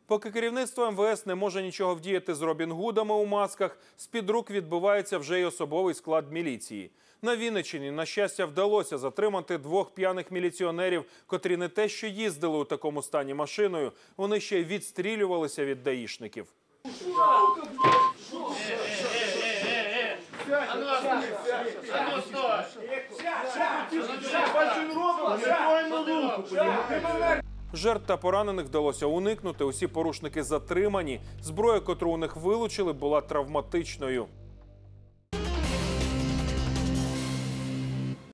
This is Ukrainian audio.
Поки керівництво МВС не може нічого вдіяти з Робін Гудами у масках, з-під рук відбивається вже й особовий склад міліції. На Вінниччині, на щастя, вдалося затримати 2 п'яних міліціонерів, котрі не те що їздили у такому стані машиною, вони ще й відстрілювалися від даїшників. Жертв та поранених вдалося уникнути, усі порушники затримані. Зброя, котру у них вилучили, була травматичною.